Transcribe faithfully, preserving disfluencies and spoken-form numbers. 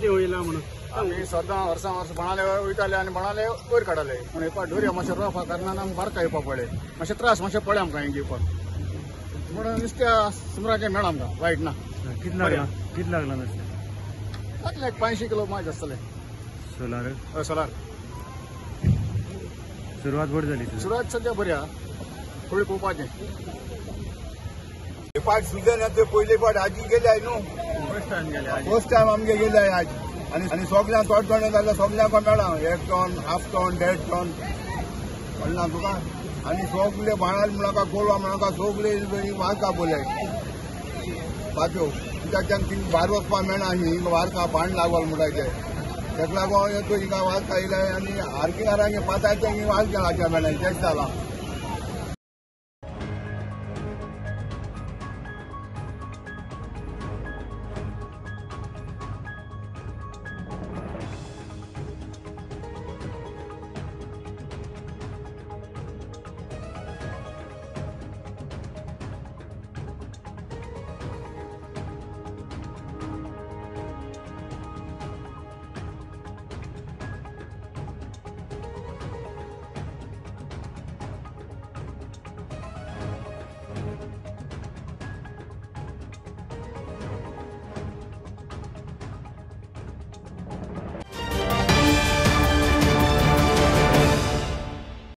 किती होईल म्हणून आम्ही सद्दां वर्सां वर्स बनाले वयताले आनी बनाले वयर काडले पूण येवपा ढोरया मातशें रफ कारणान आमकां बारका येवपा पडले मातशें त्रास मातशें पडले आमकां हें घेवपाक म्हणून नुस्त्या सुमराचें मेळ्ळा आमकां वायट ना किती लागला किती लागला नुस्तें जातले एक पांयशीं किलो मायज आसतले सोलार हय सोलार सुरवात बरी जाली सुरवात सद्या बरी आहा फुडें पळोवपाचें हे पाट सीजन येता पयले पाट आजी गेले न्हू फर्स्ट टायम गेले फर्स्ट टायम आमगे गेले आज आनी आनी सगळ्यांक थोडे थोडे जाल्यार सगळ्यांक मेळ्ळा एक टन हाफ टन देड टन कळना तुका आनी सगळे बाणाल म्हणनाका कोलवा म्हणनाका सगळे वारका बोले पाच्यो कित्याक थिंग भायर वचपाक मेळना हिंग वारका पाण लागल म्हणटाचे तेका लागून येतो हिंगा वारका येयले आनी आर्किंगारांक पातायचे हिंग वारक्या लागच्या मेळना तेच जाला